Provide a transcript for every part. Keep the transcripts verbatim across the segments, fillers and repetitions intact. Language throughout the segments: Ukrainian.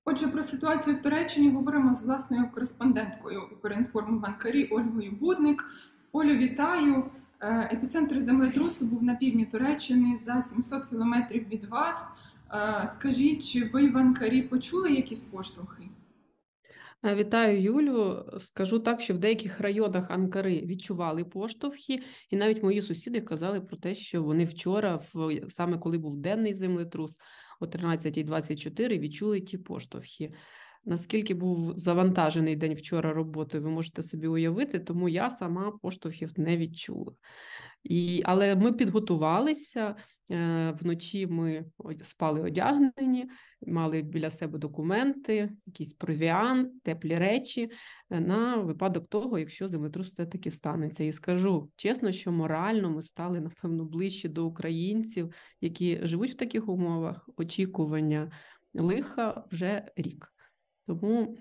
Отже, про ситуацію в Туреччині говоримо з власною кореспонденткою Укрінформу в Анкарі Ольгою Будник. Олю, вітаю! Епіцентр землетрусу був на півдні Туреччини за сімсот кілометрів від вас. Скажіть, чи ви в Анкарі почули якісь поштовхи? Вітаю, Юлю. Скажу так, що в деяких районах Анкари відчували поштовхи, і навіть мої сусіди казали про те, що вони вчора, саме коли був денний землетрус, о тринадцятій двадцять чотири, відчули ті поштовхи. Наскільки був завантажений день вчора роботою, ви можете собі уявити, тому я сама поштовхів не відчула. І, але ми підготувалися, вночі ми спали одягнені, мали біля себе документи, якийсь провіант, теплі речі на випадок того, якщо землетрус все-таки станеться. І скажу чесно, що морально ми стали, напевно, ближче до українців, які живуть в таких умовах, очікування лиха вже рік. Тому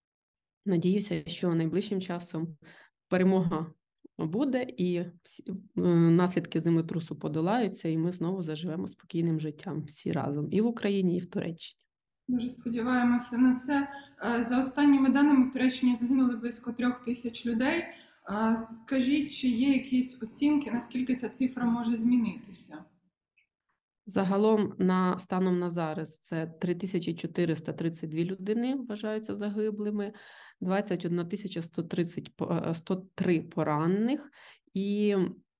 надіюся, що найближчим часом перемога буде і всі наслідки землетрусу подолаються, і ми знову заживемо спокійним життям всі разом і в Україні, і в Туреччині. Дуже сподіваємося на це. За останніми даними, в Туреччині загинули близько трьох тисяч людей. Скажіть, чи є якісь оцінки, наскільки ця цифра може змінитися? Загалом, на станом на зараз, це три тисячі чотириста тридцять дві людини вважаються загиблими, двадцять одна тисяча сто три поранених і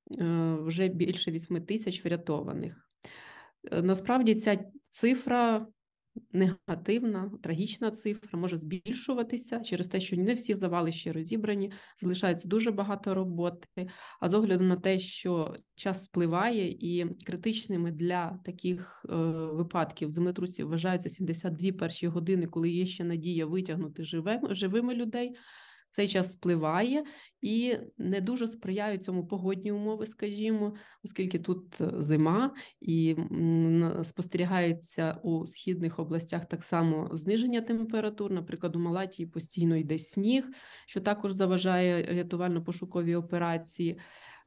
вже більше вісім тисяч врятованих. Насправді ця цифра негативна, трагічна цифра, може збільшуватися через те, що не всі завали ще розібрані, залишається дуже багато роботи, а з огляду на те, що час спливає і критичними для таких е, випадків землетрусів вважаються сімдесят дві перші години, коли є ще надія витягнути живими, живими людей, цей час спливає і не дуже сприяють цьому погодні умови, скажімо, оскільки тут зима і спостерігається у східних областях так само зниження температур. Наприклад, у Малатії постійно йде сніг, що також заважає рятувально-пошуковій операції.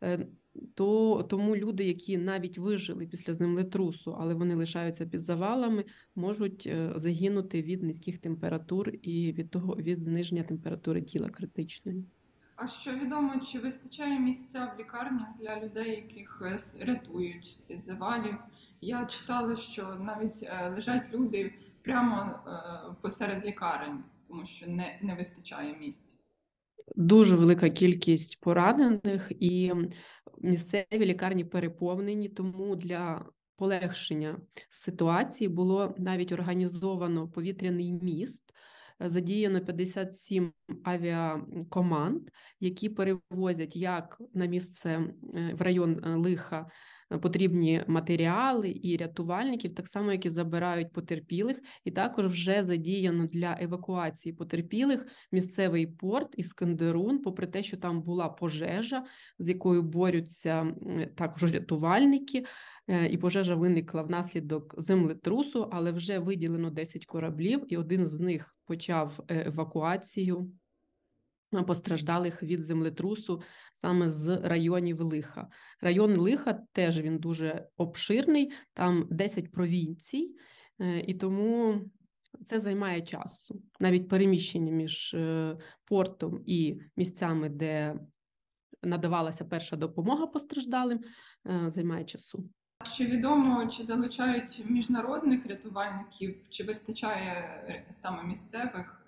То, тому люди, які навіть вижили після землетрусу, але вони лишаються під завалами, можуть загинути від низьких температур і від того, від зниження температури тіла критичної. А що відомо, чи вистачає місця в лікарнях для людей, яких рятують з-під завалів? Я читала, що навіть лежать люди прямо посеред лікарень, тому що не, не вистачає місць. Дуже велика кількість поранених і місцеві лікарні переповнені, тому для полегшення ситуації було навіть організовано повітряний міст, задіяно п'ятдесят сім авіакоманд, які перевозять як на місце в район лиха потрібні матеріали і рятувальників, так само, які забирають потерпілих, і також вже задіяно для евакуації потерпілих місцевий порт Іскандерун, попри те, що там була пожежа, з якою борються також рятувальники, і пожежа виникла внаслідок землетрусу, але вже виділено десять кораблів, і один з них почав евакуацію постраждалих від землетрусу саме з районів лиха. Район лиха теж він дуже обширний, там десять провінцій, і тому це займає часу. Навіть переміщення між портом і місцями, де надавалася перша допомога постраждалим, займає часу. Чи відомо, чи залучають міжнародних рятувальників, чи вистачає саме місцевих,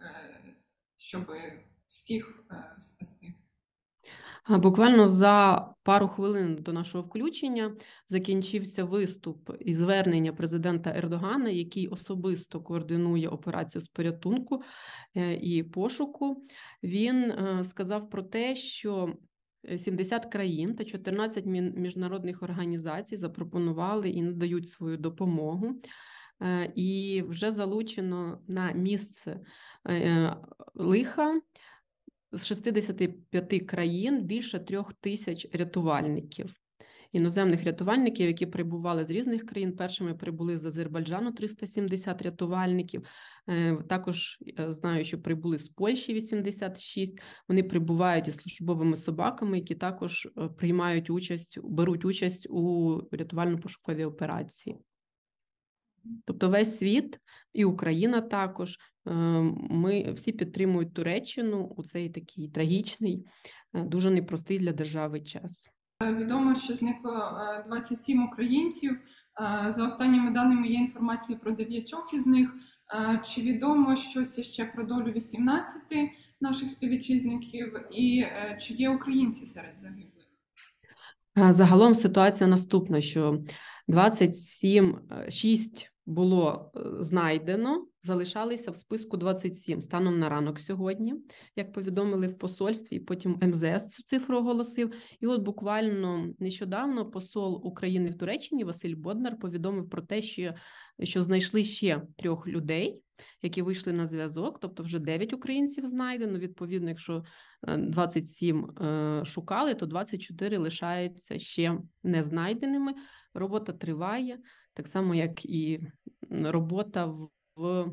щоб всіх спасти? Буквально за пару хвилин до нашого включення закінчився виступ і звернення президента Ердогана, який особисто координує операцію з порятунку і пошуку. Він сказав про те, що сімдесят країн та чотирнадцять міжнародних організацій запропонували і надають свою допомогу. І вже залучено на місце лиха з шістдесяти п'яти країн більше трьох тисяч рятувальників. Іноземних рятувальників, які прибували з різних країн. Першими прибули з Азербайджану триста сімдесят рятувальників. Також знаю, що прибули з Польщі вісімдесят шість. Вони прибувають із службовими собаками, які також приймають участь, беруть участь у рятувально-пошуковій операції. Тобто весь світ, і Україна також, Ми всі підтримують Туреччину у цей такий трагічний, дуже непростий для держави час. Відомо, що зникло двадцять сім українців. За останніми даними є інформація про дев'ятьох із них. Чи відомо щось ще про долю вісімнадцяти наших співвітчизників і чи є українці серед загиблих? Загалом ситуація наступна, що двадцять сім, шість було знайдено, залишалися в списку двадцять сім станом на ранок сьогодні, як повідомили в посольстві, потім ем зе ес цю цифру оголосив. І от буквально нещодавно посол України в Туреччині Василь Боднар повідомив про те, що, що знайшли ще трьох людей, які вийшли на зв'язок, тобто вже дев'ять українців знайдено. Відповідно, якщо двадцять сім шукали, то двадцять чотири лишаються ще не знайденими. Робота триває, так само, як і робота в, в,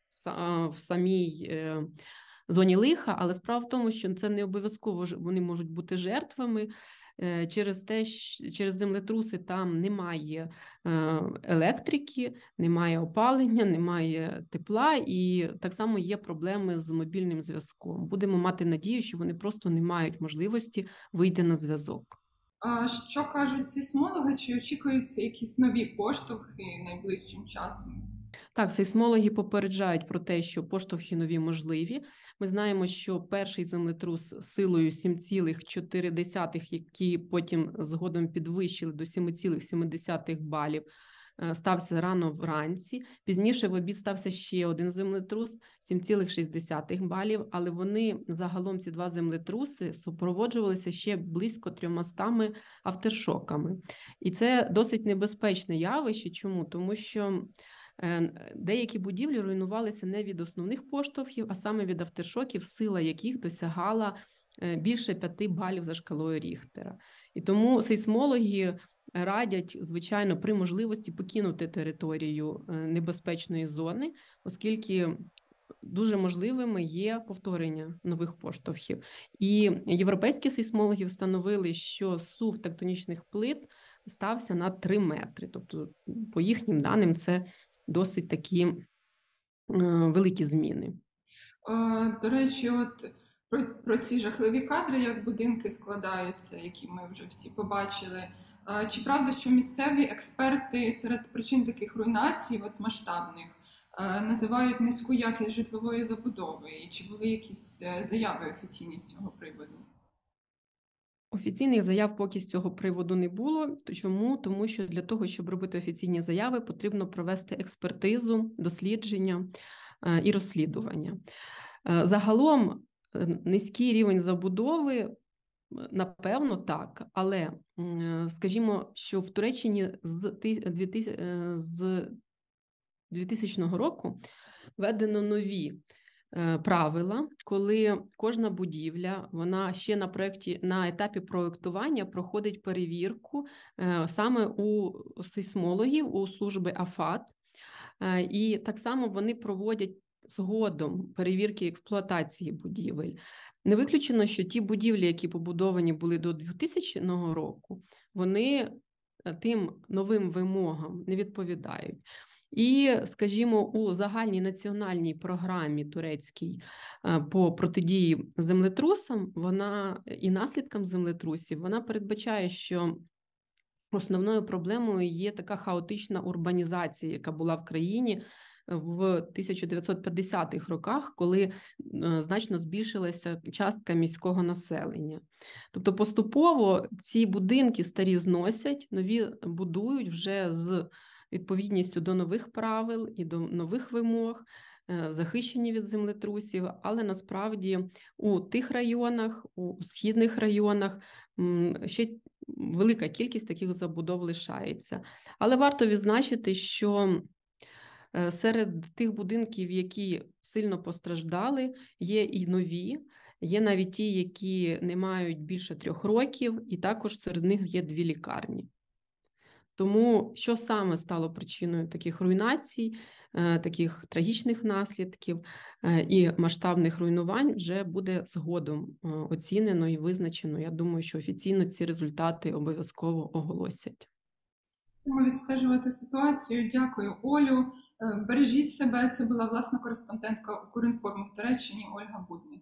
в самій зоні лиха, але справа в тому, що це не обов'язково вони можуть бути жертвами. Через те, через землетруси там немає електрики, немає опалення, немає тепла, і так само є проблеми з мобільним зв'язком. Будемо мати надію, що вони просто не мають можливості вийти на зв'язок. А що кажуть сейсмологи? Чи очікуються якісь нові поштовхи найближчим часом? Так, сейсмологи попереджають про те, що поштовхи нові можливі. Ми знаємо, що перший землетрус силою сім цілих чотири десятих, які потім згодом підвищили до сім цілих сім десятих балів, стався рано вранці. Пізніше в обід стався ще один землетрус, сім цілих шість десятих балів, але вони, загалом ці два землетруси, супроводжувалися ще близько трьомастами авторшоками. І це досить небезпечне явище. Чому? Тому що деякі будівлі руйнувалися не від основних поштовхів, а саме від авторшоків, сила яких досягала більше п'яти балів за шкалою Ріхтера. І тому сейсмологи радять, звичайно, при можливості покинути територію небезпечної зони, оскільки дуже можливими є повторення нових поштовхів. І європейські сейсмологи встановили, що сув тектонічних плит стався на три метри. Тобто, по їхнім даним, це досить такі великі зміни. До речі, от про, про ці жахливі кадри, як будинки складаються, які ми вже всі побачили. Чи правда, що місцеві експерти серед причин таких руйнацій, от масштабних, називають низьку якість житлової забудови? І чи були якісь заяви офіційні з цього приводу? Офіційних заяв поки з цього приводу не було. Чому? Тому що для того, щоб робити офіційні заяви, потрібно провести експертизу, дослідження і розслідування. Загалом низький рівень забудови, напевно, так, але, скажімо, що в Туреччині з дві тисячного року введено нові правила, коли кожна будівля, вона ще на проєкті, на етапі проєктування проходить перевірку саме у сейсмологів, у служби АФАТ, і так само вони проводять згодом перевірки експлуатації будівель. Не виключено, що ті будівлі, які побудовані були до двохтисячного року, вони тим новим вимогам не відповідають. І, скажімо, у загальній національній програмі турецькій по протидії землетрусам, вона і наслідкам землетрусів, вона передбачає, що основною проблемою є така хаотична урбанізація, яка була в країні в тисяча дев'ятсот п'ятдесятих роках, коли значно збільшилася частка міського населення. Тобто поступово ці будинки старі зносять, нові будують вже з відповідністю до нових правил і до нових вимог, захищені від землетрусів, але насправді у тих районах, у східних районах ще велика кількість таких забудов лишається. Але варто відзначити, що серед тих будинків, які сильно постраждали, є і нові, є навіть ті, які не мають більше трьох років, і також серед них є дві лікарні. Тому що саме стало причиною таких руйнацій, таких трагічних наслідків і масштабних руйнувань вже буде згодом оцінено і визначено. Я думаю, що офіційно ці результати обов'язково оголосять. Будемо відстежувати ситуацію. Дякую, Олю. Е, Бережіть себе. Це була власна кореспондентка Укрінформу в Туреччині Ольга Будник.